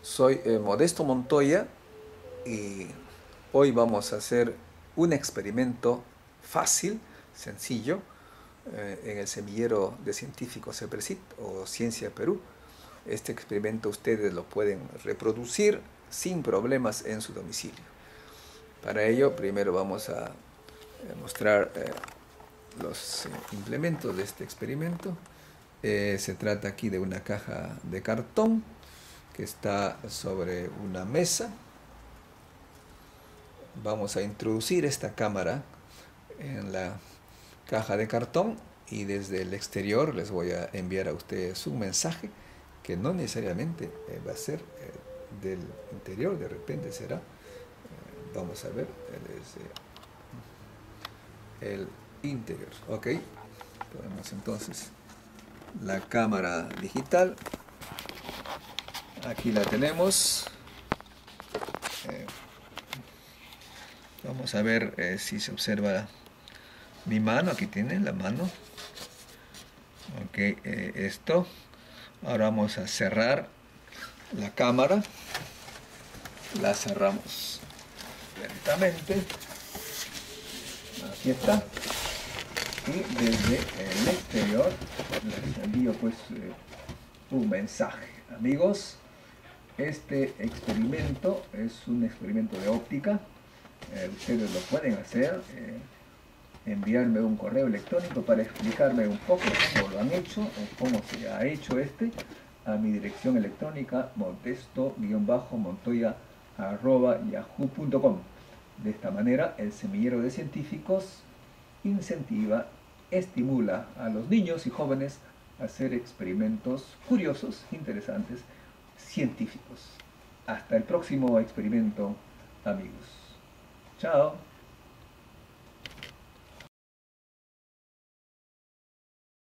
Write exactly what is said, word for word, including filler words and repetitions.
Soy eh, Modesto Montoya y hoy vamos a hacer un experimento fácil, sencillo, eh, en el semillero de científicos CEPRESID o Ciencia Perú. Este experimento ustedes lo pueden reproducir sin problemas en su domicilio. Para ello, primero vamos a eh, mostrar eh, los eh, implementos de este experimento. Eh, se trata aquí de una caja de cartón que está sobre una mesa. Vamos a introducir esta cámara en la caja de cartón y desde el exterior les voy a enviar a ustedes un mensaje que no necesariamente eh, va a ser eh, del interior, de repente será, eh, vamos a ver, desde el interior. Ok, ponemos entonces la cámara digital. Aquí la tenemos. Eh, vamos a ver eh, si se observa mi mano. Aquí tiene la mano. Ok, eh, esto. Ahora vamos a cerrar la cámara. La cerramos lentamente. Aquí está. Y desde el exterior les envío pues eh, un mensaje. Amigos, este experimento es un experimento de óptica. Eh, ustedes lo pueden hacer, eh, enviarme un correo electrónico para explicarme un poco cómo lo han hecho o cómo se ha hecho este a mi dirección electrónica modesto-montoya arroba yahoo punto com. De esta manera el semillero de científicos incentiva, estimula a los niños y jóvenes a hacer experimentos curiosos, interesantes, científicos. Hasta el próximo experimento, amigos. Chao.